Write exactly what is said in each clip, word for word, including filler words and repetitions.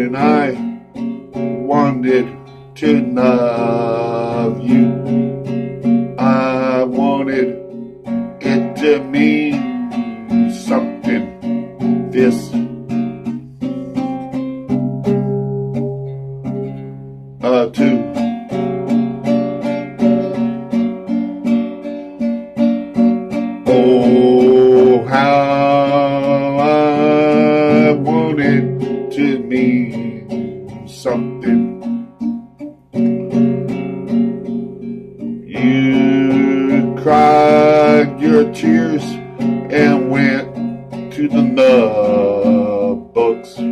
and I wanted to love you. I wanted it to mean something. This uh too. Oh, how I wanted to mean something. You cried your tears and went to the notebooks.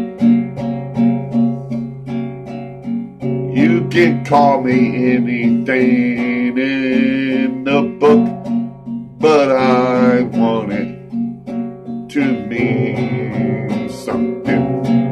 You can call me anything in the book, but I want it to mean something.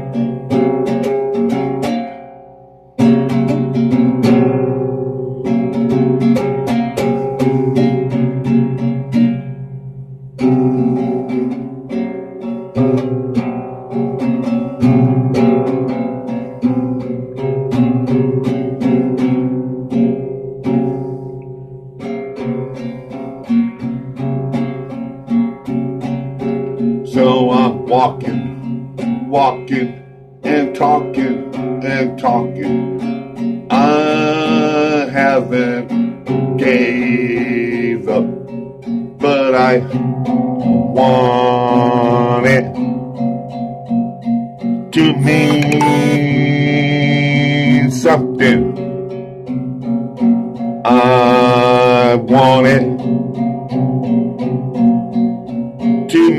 So I'm walking, walking, and talking, and talking. I haven't gave up, but I want it to mean something. I want it to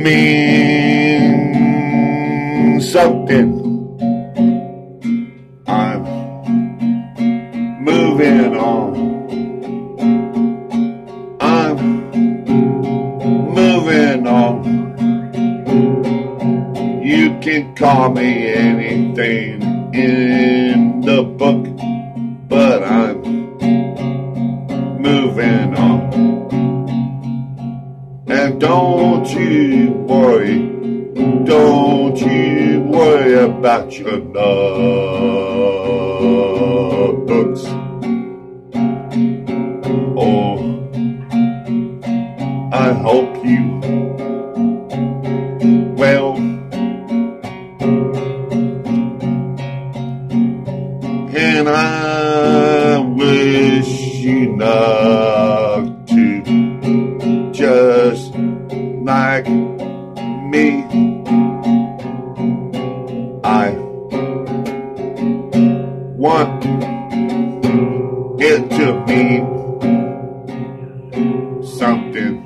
mean something. I'm moving on. I'm moving on. You can call me anything in the book, but I'm moving on. And don't you worry, don't you worry about your notebooks. Oh, I hope you well. And I wish you luck too, just like me. I want it to mean something.